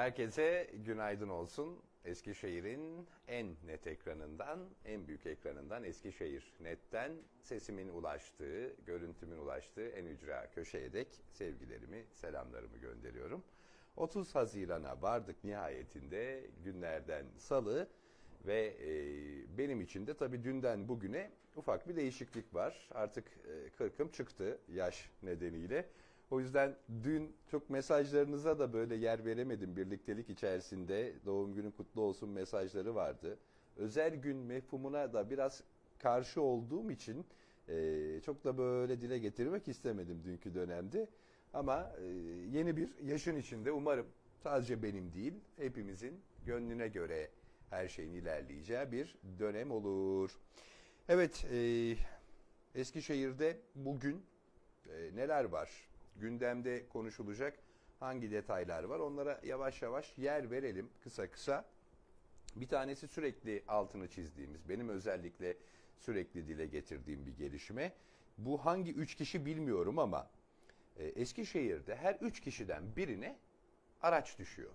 Herkese günaydın olsun. Eskişehir'in en net ekranından, en büyük ekranından Eskişehir Net'ten sesimin ulaştığı, görüntümün ulaştığı en ücra köşeye dek sevgilerimi, selamlarımı gönderiyorum. 30 Haziran'a vardık nihayetinde, günlerden salı ve benim için de tabii dünden bugüne ufak bir değişiklik var. Artık 40'ım çıktı yaş nedeniyle. O yüzden dün çok mesajlarınıza da böyle yer veremedim. Birliktelik içerisinde doğum günün kutlu olsun mesajları vardı. Özel gün mefhumuna da biraz karşı olduğum için çok da böyle dile getirmek istemedim dünkü dönemde. Ama yeni bir yaşın içinde umarım sadece benim değil hepimizin gönlüne göre her şeyin ilerleyeceği bir dönem olur. Evet, Eskişehir'de bugün neler var? Gündemde konuşulacak hangi detaylar var? Onlara yavaş yavaş yer verelim kısa kısa. Bir tanesi sürekli altını çizdiğimiz, benim özellikle sürekli dile getirdiğim bir gelişme. Bu hangi üç kişi bilmiyorum ama Eskişehir'de her üç kişiden birine araç düşüyor.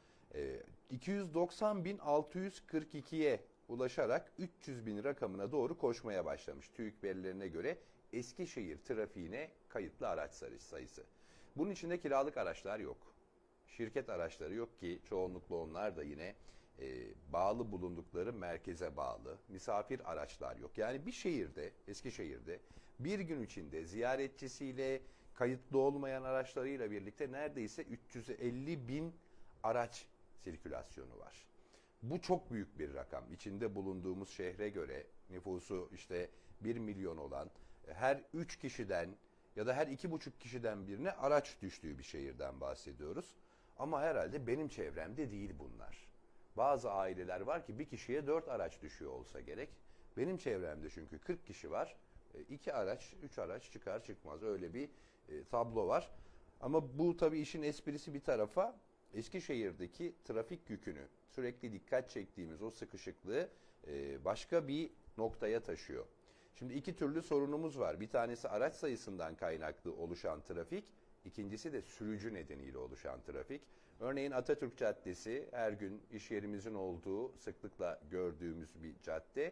290.642'ye ulaşarak 300 bin rakamına doğru koşmaya başlamış. TÜİK verilerine göre Eskişehir trafiğine kayıtlı araç sayısı. Bunun içinde kiralık araçlar yok. Şirket araçları yok ki çoğunlukla onlar da yine bağlı bulundukları merkeze bağlı. Misafir araçlar yok. Yani bir şehirde, Eskişehir'de bir gün içinde ziyaretçisiyle kayıtlı olmayan araçlarıyla birlikte neredeyse 350 bin araç sirkülasyonu var. Bu çok büyük bir rakam. İçinde bulunduğumuz şehre göre nüfusu işte 1 milyon olan her 3 kişiden ya da her 2,5 kişiden birine araç düştüğü bir şehirden bahsediyoruz. Ama herhalde benim çevremde değil bunlar. Bazı aileler var ki bir kişiye 4 araç düşüyor olsa gerek. Benim çevremde çünkü 40 kişi var. 2 araç, 3 araç çıkar çıkmaz öyle bir tablo var. Ama bu tabii işin esprisi bir tarafa, Eskişehir'deki trafik yükünü sürekli dikkat çektiğimiz o sıkışıklığı başka bir noktaya taşıyor. Şimdi iki türlü sorunumuz var. Bir tanesi araç sayısından kaynaklı oluşan trafik, ikincisi de sürücü nedeniyle oluşan trafik. Örneğin Atatürk Caddesi her gün iş yerimizin olduğu sıklıkla gördüğümüz bir cadde.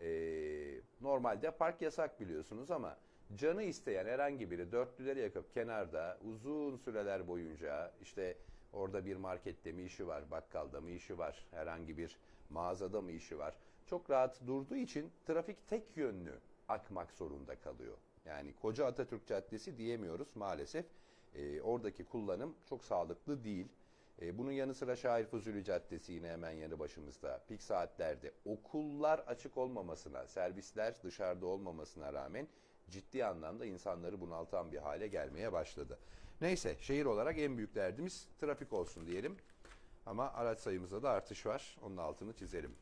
Normalde park yasak biliyorsunuz ama canı isteyen herhangi biri dörtlüleri yakıp kenarda uzun süreler boyunca işte orada bir markette mi işi var, bakkalda mı işi var, herhangi bir mağazada mı işi var. Çok rahat durduğu için trafik tek yönlü akmak zorunda kalıyor. Yani koca Atatürk Caddesi diyemiyoruz maalesef. Oradaki kullanım çok sağlıklı değil. Bunun yanı sıra Şair Fuzuli Caddesi yine hemen yanı başımızda. Pik saatlerde okullar açık olmamasına, servisler dışarıda olmamasına rağmen ciddi anlamda insanları bunaltan bir hale gelmeye başladı. Neyse, şehir olarak en büyük derdimiz trafik olsun diyelim. Ama araç sayımızda da artış var. Onun altını çizelim.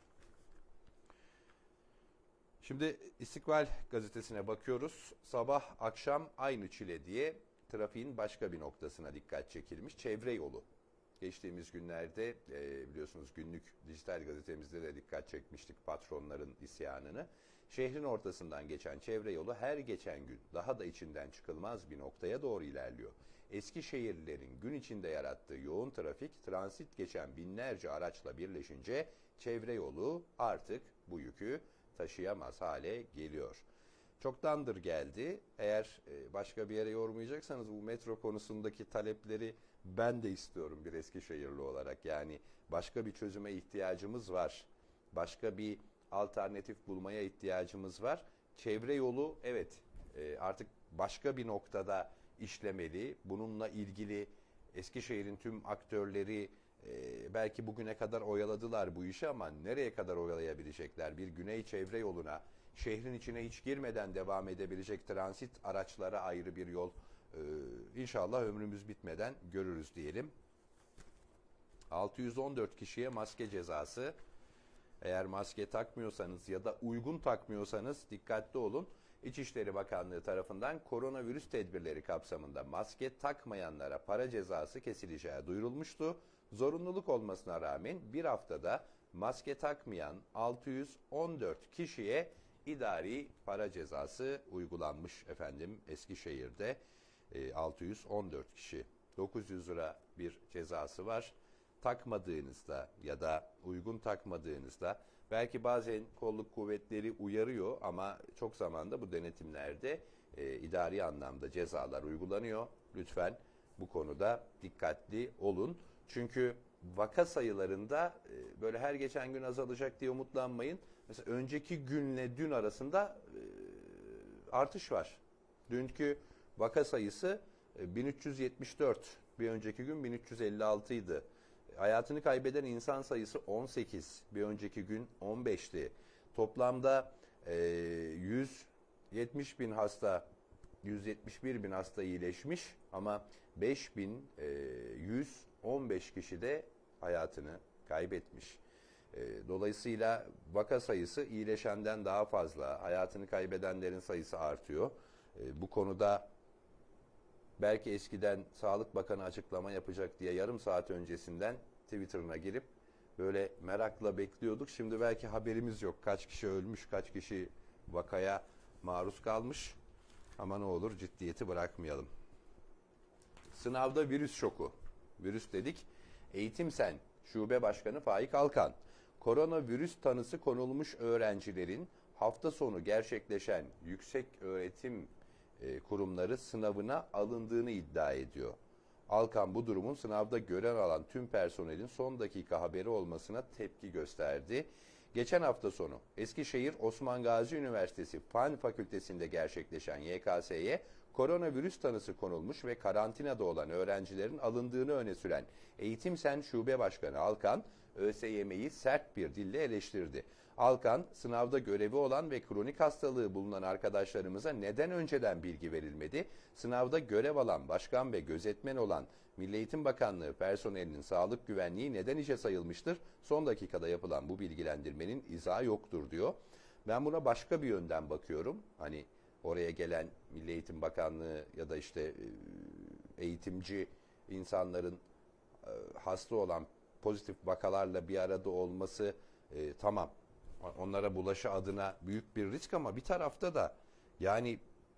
Şimdi İstikbal gazetesine bakıyoruz. Sabah akşam aynı çile diye trafiğin başka bir noktasına dikkat çekilmiş. Çevre yolu. Geçtiğimiz günlerde biliyorsunuz günlük dijital gazetemizde de dikkat çekmiştik patronların isyanını. Şehrin ortasından geçen çevre yolu her geçen gün daha da içinden çıkılmaz bir noktaya doğru ilerliyor. Eskişehirlilerin gün içinde yarattığı yoğun trafik, transit geçen binlerce araçla birleşince çevre yolu artık bu yükü taşıyamaz hale geliyor. Çoktandır geldi. Eğer başka bir yere yormayacaksanız bu metro konusundaki talepleri ben de istiyorum bir Eskişehirli olarak. Yani başka bir çözüme ihtiyacımız var. Başka bir alternatif bulmaya ihtiyacımız var. Çevre yolu evet artık başka bir noktada işlemeli. Bununla ilgili Eskişehir'in tüm aktörleri belki bugüne kadar oyaladılar bu işi ama nereye kadar oyalayabilecekler? Bir güney çevre yoluna şehrin içine hiç girmeden devam edebilecek transit araçlara ayrı bir yol İnşallah ömrümüz bitmeden görürüz diyelim. 614 kişiye maske cezası. Eğer maske takmıyorsanız ya da uygun takmıyorsanız dikkatli olun. İçişleri Bakanlığı tarafından koronavirüs tedbirleri kapsamında maske takmayanlara para cezası kesileceği duyurulmuştu. Zorunluluk olmasına rağmen bir haftada maske takmayan 614 kişiye idari para cezası uygulanmış efendim Eskişehir'de. 614 kişi 900 lira bir cezası var. takmadığınızda ya da uygun takmadığınızda belki bazen kolluk kuvvetleri uyarıyor ama çok zamanda bu denetimlerde idari anlamda cezalar uygulanıyor. Lütfen bu konuda dikkatli olun. Çünkü vaka sayılarında böyle her geçen gün azalacak diye umutlanmayın. Mesela önceki günle dün arasında artış var. Dünkü vaka sayısı 1374, bir önceki gün 1356 idi. Hayatını kaybeden insan sayısı 18, bir önceki gün 15'ti. Toplamda 170 bin hasta, 171 bin hasta iyileşmiş ama 5115 kişi de hayatını kaybetmiş. Dolayısıyla vaka sayısı iyileşenden daha fazla, hayatını kaybedenlerin sayısı artıyor. Bu konuda belki eskiden Sağlık Bakanı açıklama yapacak diye yarım saat öncesinden Twitter'ına girip böyle merakla bekliyorduk. Şimdi belki haberimiz yok. Kaç kişi ölmüş, kaç kişi vakaya maruz kalmış. Ama ne olur ciddiyeti bırakmayalım. Sınavda virüs şoku. Virüs dedik. Eğitim Sen Şube Başkanı Faik Alkan, koronavirüs tanısı konulmuş öğrencilerin hafta sonu gerçekleşen yüksek öğretim kurumları sınavına alındığını iddia ediyor. Alkan bu durumun sınavda görev alan tüm personelin son dakika haberi olmasına tepki gösterdi. Geçen hafta sonu Eskişehir Osman Gazi Üniversitesi Fen Fakültesi'nde gerçekleşen YKS'ye koronavirüs tanısı konulmuş ve karantinada olan öğrencilerin alındığını öne süren Eğitim Sen Şube Başkanı Alkan, ÖSYM'yi sert bir dille eleştirdi. Alkan, sınavda görevi olan ve kronik hastalığı bulunan arkadaşlarımıza neden önceden bilgi verilmedi? Sınavda görev alan, başkan ve gözetmen olan Milli Eğitim Bakanlığı personelinin sağlık güvenliği neden hiçe sayılmıştır? Son dakikada yapılan bu bilgilendirmenin izahı yoktur diyor. Ben buna başka bir yönden bakıyorum. Hani oraya gelen Milli Eğitim Bakanlığı ya da işte eğitimci insanların hasta olan pozitif vakalarla bir arada olması tamam. Onlara bulaşı adına büyük bir risk ama bir tarafta da yani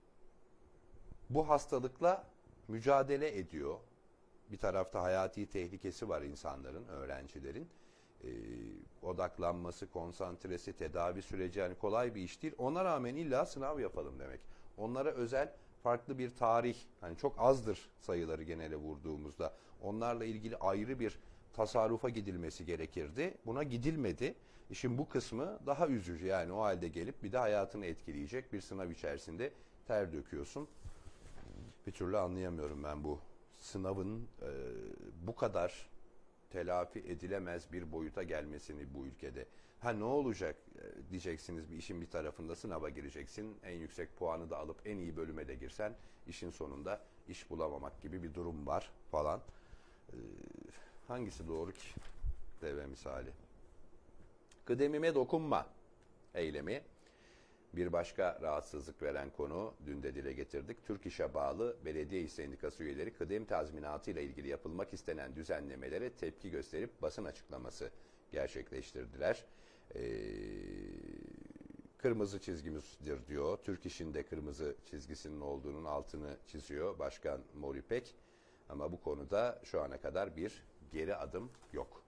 bu hastalıkla mücadele ediyor. Bir tarafta hayati tehlikesi var insanların, öğrencilerin. Odaklanması, konsantresi, tedavi süreci yani kolay bir iş değil. Ona rağmen illa sınav yapalım demek. Onlara özel farklı bir tarih, hani çok azdır sayıları genele vurduğumuzda. Onlarla ilgili ayrı bir tasarrufa gidilmesi gerekirdi. Buna gidilmedi. İşin bu kısmı daha üzücü. Yani o halde gelip bir de hayatını etkileyecek bir sınav içerisinde ter döküyorsun. Bir türlü anlayamıyorum ben bu sınavın bu kadar telafi edilemez bir boyuta gelmesini bu ülkede. Ha ne olacak diyeceksiniz, bir işin bir tarafında sınava gireceksin. En yüksek puanı da alıp en iyi bölüme de girsen işin sonunda iş bulamamak gibi bir durum var falan. Hangisi doğru ki? Deve misali. Kıdemime dokunma eylemi. Bir başka rahatsızlık veren konu, dün de dile getirdik. Türk İş'e bağlı belediye iş sendikası üyeleri kıdem tazminatı ile ilgili yapılmak istenen düzenlemelere tepki gösterip basın açıklaması gerçekleştirdiler. Kırmızı çizgimizdir diyor. Türk İş'in de kırmızı çizgisinin olduğunun altını çiziyor Başkan Mor İpek. Ama bu konuda şu ana kadar bir geri adım yok.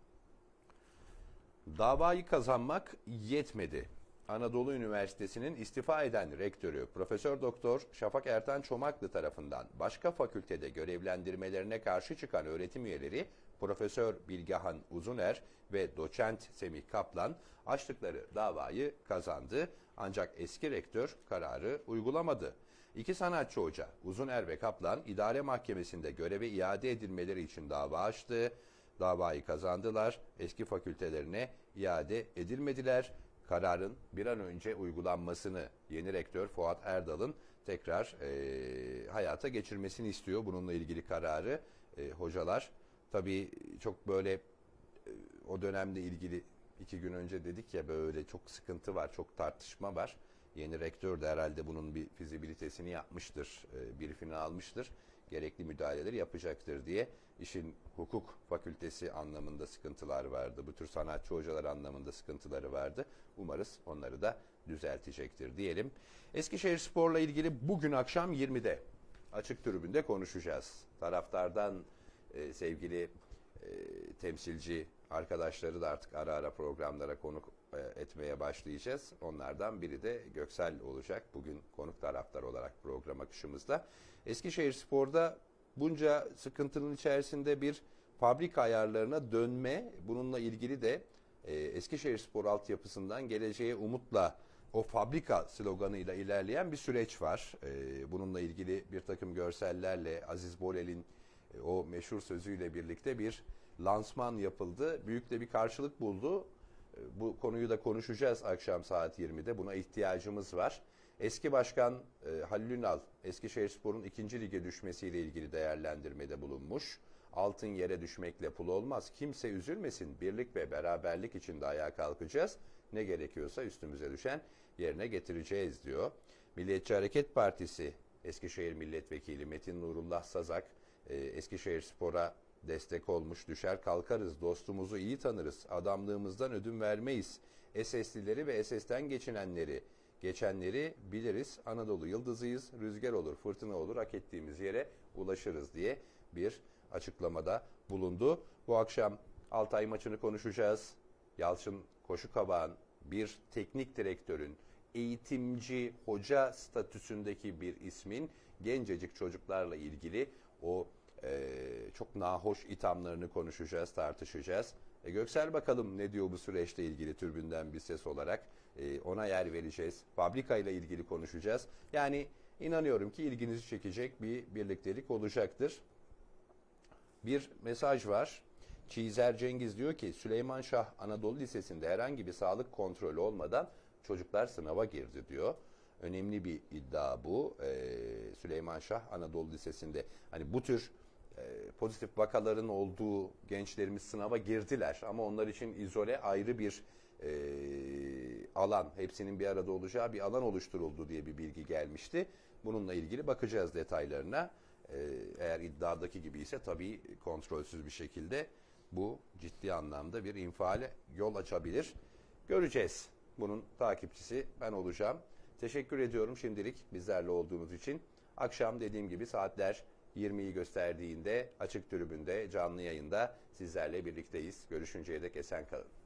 Davayı kazanmak yetmedi. Anadolu Üniversitesi'nin istifa eden rektörü Profesör Doktor Şafak Ertan Çomaklı tarafından başka fakültede görevlendirmelerine karşı çıkan öğretim üyeleri Profesör Bilgehan Uzuner ve Doçent Semih Kaplan açtıkları davayı kazandı. Ancak eski rektör kararı uygulamadı. İki sanatçı hoca Uzuner ve Kaplan idare mahkemesinde göreve iade edilmeleri için dava açtı. Davayı kazandılar. Eski fakültelerine iade edilmediler. Kararın bir an önce uygulanmasını yeni rektör Fuat Erdal'ın tekrar hayata geçirmesini istiyor. Bununla ilgili kararı hocalar tabii çok böyle o dönemle ilgili 2 gün önce dedik ya, böyle çok sıkıntı var, çok tartışma var. Yeni rektör de herhalde bunun bir fizibilitesini yapmıştır, briefini almıştır. Gerekli müdahaleleri yapacaktır diye. İşin hukuk fakültesi anlamında sıkıntılar vardı. Bu tür sanatçı hocalar anlamında sıkıntıları vardı. Umarız onları da düzeltecektir diyelim. Eskişehirspor'la ilgili bugün akşam 20'de açık tribünde konuşacağız. Taraftardan sevgili temsilci arkadaşları da artık ara ara programlara konuk etmeye başlayacağız. Onlardan biri de Göksel olacak. Bugün konuk taraftar olarak program akışımızda. Eskişehirspor'da bunca sıkıntının içerisinde bir fabrika ayarlarına dönme, bununla ilgili de Eskişehirspor altyapısından geleceğe umutla o fabrika sloganıyla ilerleyen bir süreç var. Bununla ilgili bir takım görsellerle Aziz Bolel'in o meşhur sözüyle birlikte bir lansman yapıldı. Büyük de bir karşılık buldu. Bu konuyu da konuşacağız akşam saat 20'de. Buna ihtiyacımız var. Eski başkan Halil Ünal, Eskişehirspor'un 2. lige düşmesiyle ilgili değerlendirmede bulunmuş. Altın yere düşmekle pul olmaz. Kimse üzülmesin. Birlik ve beraberlik içinde ayağa kalkacağız. Ne gerekiyorsa üstümüze düşen yerine getireceğiz diyor. Milliyetçi Hareket Partisi Eskişehir Milletvekili Metin Nurullah Sazak, Eskişehirspor'a destek olmuş. Düşer kalkarız, dostumuzu iyi tanırız, adamlığımızdan ödün vermeyiz. SS'lileri ve SS'ten geçenleri biliriz. Anadolu yıldızıyız, rüzgar olur, fırtına olur, hak ettiğimiz yere ulaşırız diye bir açıklamada bulundu. Bu akşam Altay maçını konuşacağız. Yalçın Koşukabağ'ın bir teknik direktörün, eğitimci, hoca statüsündeki bir ismin gencecik çocuklarla ilgili o çok nahoş ithamlarını konuşacağız, tartışacağız. Göksel bakalım ne diyor bu süreçle ilgili tribünden bir ses olarak. Ona yer vereceğiz. Fabrika ile ilgili konuşacağız. Yani inanıyorum ki ilginizi çekecek bir birliktelik olacaktır. Bir mesaj var. Çiğzer Cengiz diyor ki Süleyman Şah Anadolu Lisesi'nde herhangi bir sağlık kontrolü olmadan çocuklar sınava girdi diyor. Önemli bir iddia bu. Süleyman Şah Anadolu Lisesi'nde hani bu tür pozitif vakaların olduğu gençlerimiz sınava girdiler ama onlar için izole ayrı bir alan, hepsinin bir arada olacağı bir alan oluşturuldu diye bir bilgi gelmişti. Bununla ilgili bakacağız detaylarına. Eğer iddiadaki gibi ise tabii kontrolsüz bir şekilde bu ciddi anlamda bir infiale yol açabilir. Göreceğiz. Bunun takipçisi ben olacağım. Teşekkür ediyorum şimdilik bizlerle olduğunuz için. Akşam dediğim gibi saatler 20'yi gösterdiğinde açık tribünde canlı yayında sizlerle birlikteyiz. Görüşünceye dek esen kalın.